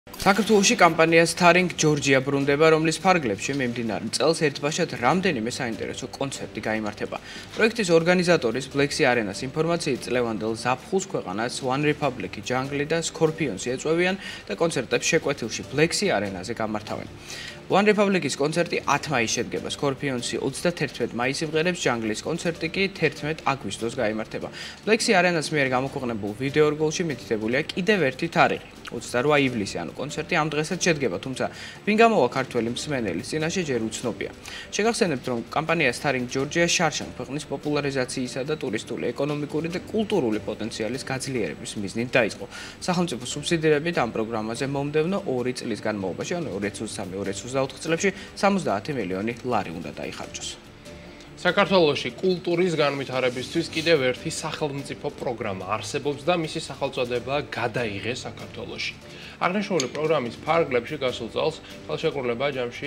საქართველოში კამპანია Starring Georgia ბრუნდება, რომლის ფარგლებში მიმდინარე წელს ერთბაშად რამდენიმე საინტერესო კონცერტი გაიმართება. პროექტის ორგანიზატორის Black-Sea Arena-ს ინფორმაციით წლევანდელ ზაფხულს ქვეყანას One Republic-ი, Jungle და Scorpions-ი ეწვევიან და კონცერტებს შეკვეთილში Black-Sea Arena-ზე გამართავენ. One Republic-ის კონცერტი 10 მაისს შედგება, Scorpions-ი 31 მაისს იმღერებს, Jungle-ის კონცერტი კი 11 აგვისტოს გაიმართება. Black-Sea Arena-ს მიერ გამოქვეყნებულ ვიდეო რგოლში მითითებულია კიდევ ერთი თარიღი, 28 ივლისი, ანუ კონცერტი ამ დღესაც შედგება, თუმცა ვინ გამოვა ქართველი მსმენელის წინაშე ჯერ უცნობია. შეგახსენებთ, რომ კამპანია Starring Georgia შარშან ქვეყნის პოპულარიზაციისა და ტურისტული, ეკონომიკური და კულტურული პოტენციალის გაძლიერების მიზნით დაიწყო. სახელმწიფო სუბსიდირებით ამ პროგრამაზე მომდევნო 2 წლის განმავლობაში, ანუ 2023-2024 წლებში 70 მილიონი ლარი უნდა დაიხარჯოს. საქართველოში კულტურის განვითარებისთვის კიდევ ერთი სახელმწიფო პროგრამა არსებობს და მისი სახელწოდება გადაიღეს საქართველოში. აღნიშნული პროგრამის ფარგლებში გასულ წელს ხელშეკრულება ჯამში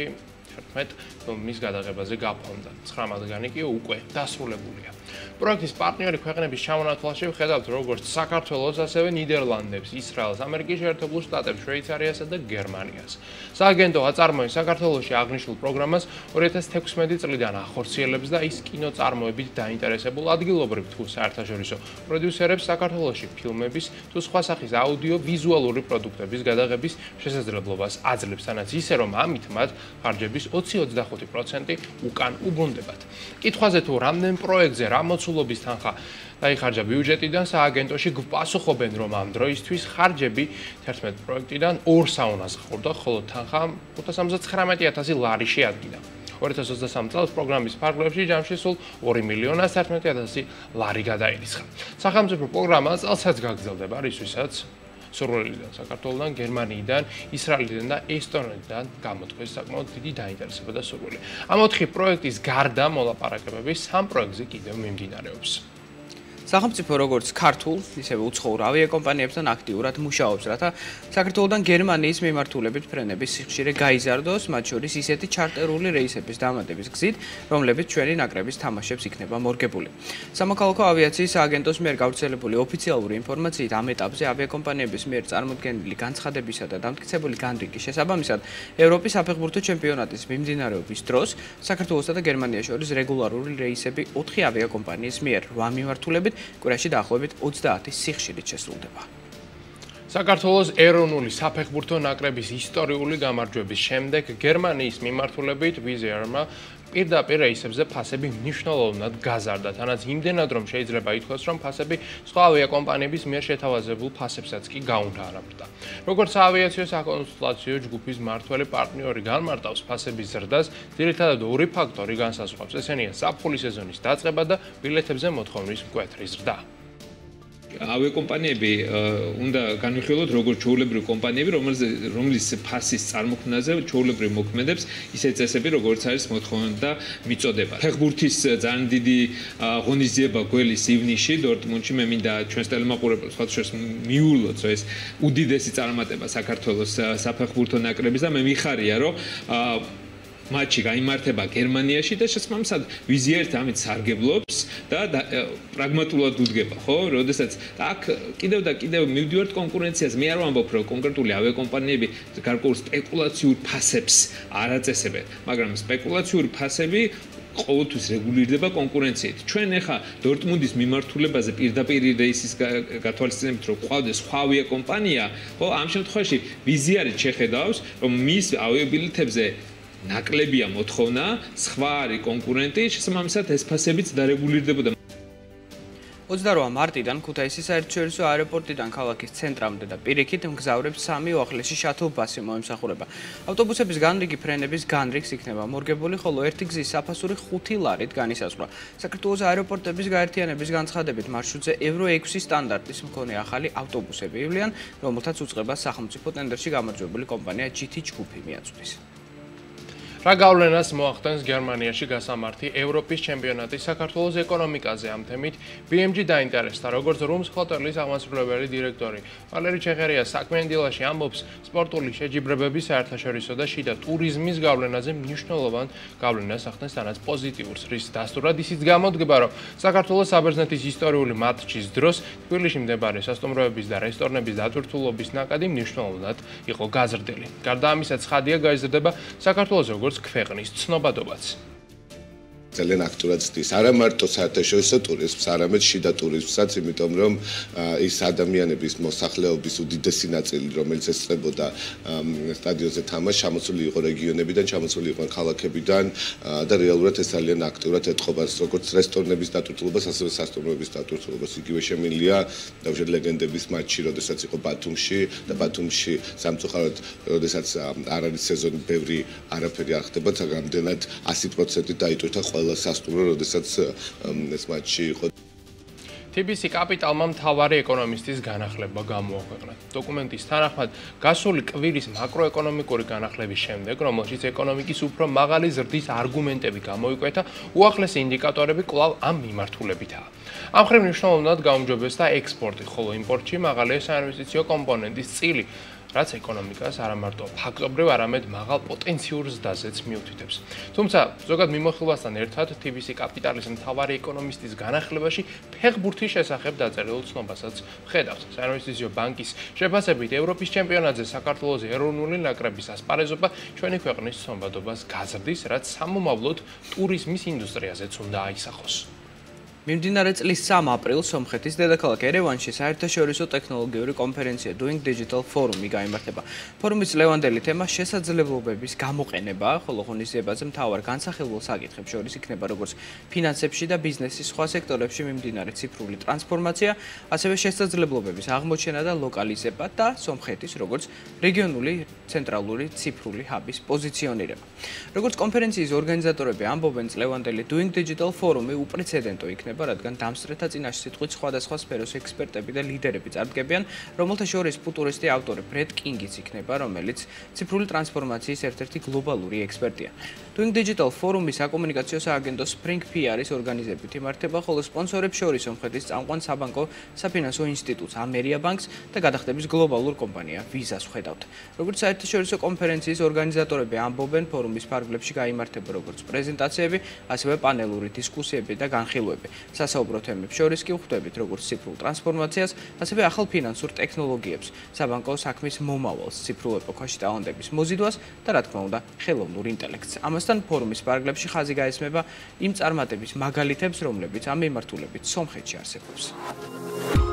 11 მის გადაღებაზე გაფორმდა. 9 მათგანი კი უკვე დასრულებულია. პროექტის პარტნიორი ქვეყნების ჩამონათვალში ვხედავთ როგორც საქართველოს, ასევე ნიდერლანდებს, ისრაელს, ამერიკის შეერთებულ შტატებს, შვეიცარიასა და გერმანიას. სააგენტო აწარმოებს საქართველოში აღნიშნულ პროგრამას 2016 წლიდან ახორციელებს და ის კინოწარმოებით დაინტერესებულ ადგილობრივ თუ საერთაშორისო პროდიუსერებს საქართველოში ფილმების თუ სხვა სახის აუდიო-ვიზუალური პროდუქტების გადაღების შესაძლებლობას აძლევს, თანაც ისე რომ ამით მათ ხარჯების 20-25% უკან უბრუნდებათ. კითხვაზე თუ რამდენ პროექტზე რა მოცულობის თანხა დაიხარჯა ბიუჯეტიდან, სააგენტოში გვპასუხობენ, რომ ამ დროისთვის ხარჯები 11 პროექტიდან 2 საუნას ხურდა, ხოლო თანხა 579,000 ლარი შეადგინა. 2023 წელს პროგრამის ფარგლებში ჯამში სულ 2,011,000 ლარი გადაირიცხა. სახელმწიფო პროგრამა წელსაც გაგრძელდება, რისთვისაც სურვილიდან საქართველოსთან, გერმანიიდან, ისრაელიდან და ესტონეთიდან გამოთქვეს საკმაოდ დიდი დაინტერესება და სურვილი. ამ 4 პროექტის გარდა მოლაპარაკებები 3 პროექტზე კიდევ მიმდინარეობს. სახელმწიფო როგორც ქართულ, ისევე უცხოურ ავიაკომპანიებთან აქტიურად მუშაობს, რათა საქართველოსთან გერმანიის მიმართულებით ფრენების სიხშირე გაიზარდოს, მათ შორის ისეთი ჩარტერული რეისების დამატების გზით, რომლებიც ჩვენი ნაკრების თამაშებს იქნება მორგებული. სამოქალაქო ავიაციის სააგენტოს მიერ გავრცელებული ოფიციალური ინფორმაციით ამ ეტაპზე ავიაკომპანიების მიერ წარმოდგენილი განცხადებისა და დამტკიცებული განრიგის შესაბამისად, ევროპის საფეხბურთო ჩემპიონატის მიმდინარეობის დროს საქართველოსა და გერმანიას შორის რეგულარული რეისები 4 ავიაკომპანიის მიერ 8 მიმართულებით კვირაში დაახლოებით 30 სიხშირით შესრულდება. საქართველოს ეროვნული საფეხბურთო ნაკრების ისტორიული გამარჯვების შემდეგ გერმანიის მიმართულებით Wizz Air-მა პირდაპირ რეისებზე ფასები მნიშვნელოვნად გაზარდა, თანაც იმდენად რომ შეიძლება ითქვას, რომ ფასები სხვა ავიაკომპანიების მიერ შეთავაზებულ ფასებსაც კი გაუნდარაბდა. როგორც საავიაციო საკონსულტაციო ჯგუფის მმართველი პარტნიორი განმარტავს ფასების ზრდას, ძირითადად 2 ფაქტორი განსაზღვრავს, ესენია ზაფხულის სეზონის დაწყება და ბილეთებზე მოთხოვნის მკვეთრი ზრდა. ავიაკომპანიები უნდა განვიხილოთ როგორც ჩვეულებრივი კომპანიები, რომლის ფასის წარმოქმნაზე ჩვეულებრივ მოქმედებს ისეთი წესები, როგორც არის მოთხოვნა და მიწოდება. ფეხბურთის ძალიან დიდი ღონისძიება გველის ივნისში დორტმუნდში, მე მინდა ჩვენს ტელემაყურებელს ხალხს მიულოც ეს უდიდესი წარმატება საქართველოს საფეხბურთო ნაკრების და მე მიხარია, რომ მატჩი გაიმართება გერმანიაში და შესაბამისად Wizz Air ამით სარგებლობს და პრაგმატულად უდგება, ხო? როდესაც აქ კიდევ და კიდევ მივდივართ კონკურენციაზე, მე არ ვამბობ, რომ კონკრეტული ავიაკომპანიები გარკვეულ სპეკულაციურ ფასებს არ აწესებენ, მაგრამ სპეკულაციური ფასები ყოველთვის რეგულირდება კონკურენციით. ჩვენ ახლა დორტმუნდის მიმართულებაზე პირდაპირ რეისის გათვალისწინებით რომ ყავდეს სხვა ავიაკომპანია, ხო, ამ შემთხვევაში Wizz Air შეხედავს, რომ მის ავიაბილეთებზე ნაკლებია მოთხოვნა, სხვა არის კონკურენტი, შესაბამისად ეს ფასებიც დარეგულირდებოდა. 28 მარტიდან ქუთაისის საერთაშორისო აეროპორტიდან ქალაქის ცენტრამდე და პირიქით მგზავრებს 3 უახლესი შატლ ბასი მოემსახურება. ავტობუსების განრიგი ფრენების განრიგს იქნება მორგებული, ხოლო ერთი გზის საფასური 5 ლარით განისაზღვრა. საქართველოს აეროპორტების გაერთიანების განცხადებით მარშრუტზე Euro 6 სტანდარტის მქონე ახალი ავტობუსები ივლიან, რომელთაც უწყებას სახელმწიფო ტენდერში გამარჯვებული კომპანია GT ჯგუფი მიაწვდის. რა გავლენას მოახდენს გერმანიაში გასამართი ევროპის ჩემპიონატი საქართველოს ეკონომიკაზე ამ თემით BMG დაინტერესდა, როგორც რუმს ჰოტელის აღმასრულებელი დირექტორი ვალერი ჩეხერია საქმიან დილაში ამბობს, სპორტული შეჯიბრებების საერთაშორისო და შიდა ტურიზმის გავლენაზე მნიშვნელოვან გავლენას ახდენს თანაც პოზიტიურს, რის დასტურად ისიც გამოდგება, რომ საქართველოს საბერძნეთის ისტორიული მატჩის დროს თბილისში მდებარე სასტუმროების და რესტორნების დატვირთულობის ნაკადი მნიშვნელოვნად იყო გაზრდილი. გარდა ამისა, ცხადია გაიზრდება საქართველოს როგორც ქვეყნის ცნობადობაც. ძალიან აქტიურად ცდის არა მარტო საერთაშორისო ტურიზმს, არამედ შიდა ტურიზმსაც, იმიტომ რომ ის ადამიანების მოსახლეობის უდიდესი ნაწილი, რომელიც ესწრებოდა სტადიონზე თამაშს, ჩამოსული იყო რეგიონებიდან, ჩამოსული იყო ქალაქებიდან და რეალურად ეს ძალიან აქტიურად ეთყობა როგორც რესტორნების დატვირთულობას, ასევე სასტუმროების დატვირთულობას. იგივე შემინლია დავშედ ლეგენდების მატჩი, როდესაც იყო ბათუმში და ბათუმში სამწუხაროდ, როდესაც არ არის სეზონი, ბევრი არაფერი არ ხდება, რამდენად 100% დაიტვირთა სასტუმრო, როდესაც ეს მატჩი იყო. TBC კაპიტალმა მთავარი ეკონომისტის განახლება გამოაქვეყნა. დოკუმენტის თანახმად, გასული კვირის მაკროეკონომიკური განახლების შემდეგ, რომელშიც ეკონომიკის უფრო მაღალი ზრდის არგუმენტები გამოიკვეთა, უახლესი ინდიკატორები კვლავ ამ მიმართულებითაა. ამ მხრივ მნიშვნელოვნად გაუმჯობესდა ექსპორტი, ხოლო იმპორტში მაღალია საინვესტიციო კომპონენტის წილი, რაც ეკონომიკას არა მარტო ფაქტობრივ, არამედ მაღალ პოტენციურ ზრდაზეც მიუთითებს. თუმცა, ზოგად მიმოხილვასთან ერთად, TBC კაპიტალის მთავარი ეკონომისტის განახლებაში ფეხბურთის შესახებ დაწერილ ცნობასაც ვხედავთ. საინვესტიციო ბანკის შეფასებით, ევროპის ჩემპიონატზე საქართველოს ეროვნული ნაკრების ასპარეზობა ჩვენი ქვეყნის ცნობადობას გაზრდის, რაც სამომავლოდ ტურიზმის ინდუსტრიაზეც უნდა აისახოს. მიმდინარე წლის 3 აპრილს სომხეთის დედაქალაქ ერევანში საერთაშორისო ტექნოლოგიური კონფერენცია Doing Digital Forum-ი გაიმართება. ფორუმის ლევანდელი თემა შესაძლებლობების გამოყენება, ხოლო ღონისძიებაზე მთავარ განსახილველ საკითხებს შორის იქნება როგორც ფინანსებში და ბიზნესის სხვა სექტორებში მიმდინარე ციფრული ტრანსფორმაცია, ასევე შესაძლებლობების აღმოჩენა და ლოკალიზება და სომხეთის როგორც რეგიონული ცენტრალური ციფრული ჰაბის პოზიციონირება. როგორც კონფერენციის ორგანიზატორები ამბობენ, ლევანდელი Doing Digital Forum-ი უპრეცედენტო იქნება, რადგან დამსწრეთა წინაშე სიტყვით სხვადასხვა სფეროს ექსპერტები და ლიდერები წარდგებიან, რომელთა შორის ფუტურისტი ავტორი ბრედ კინგიც იქნება, რომელიც ციფრული ტრანსფორმაციის ერთ-ერთი გლობალური ექსპერტია. Doing Digital Forum-ის საკომუნიკაციო სააგენტო Spring PR-ის ორგანიზებით იმართება, ხოლო სპონსორებს შორის სომხეთის წამყვან საბანკო საფინანსო ინსტიტუტს Ameria Banks და გადახდების გლობალურ კომპანია Visa-ს ვხედავთ. როგორც საერთაშორისო კონფერენციის ორგანიზატორები ამბობენ, ფორუმის ფარგლებში გაიმართება როგორც პრეზენტაციები, ასევე პანელური დისკუსიები და განხილვები. სასაუბრო თემებს შორის კი ვხვდებით როგორც ციფრულ ტრანსფორმაციას, ასევე ახალ ფინანსურ ტექნოლოგიებს, საბანკო საქმის მომავალს, ციფრულ ეპოქაში ტალანტების მოზიდვას და რა თქმა უნდა, ხელოვნურ ინტელექტს. ამასთან ფორუმის პარაგლებში ხაზი გაესმება იმ წარმატების მაგალითებს, რომლებიც ამ მიმართულებით სომხეთში არსებობს.